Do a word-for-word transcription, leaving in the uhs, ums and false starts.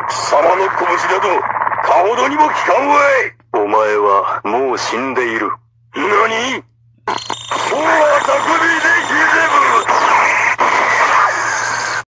貴様の拳などかほどにも効かんわい。お前はもう死んでいる。何？もうは匠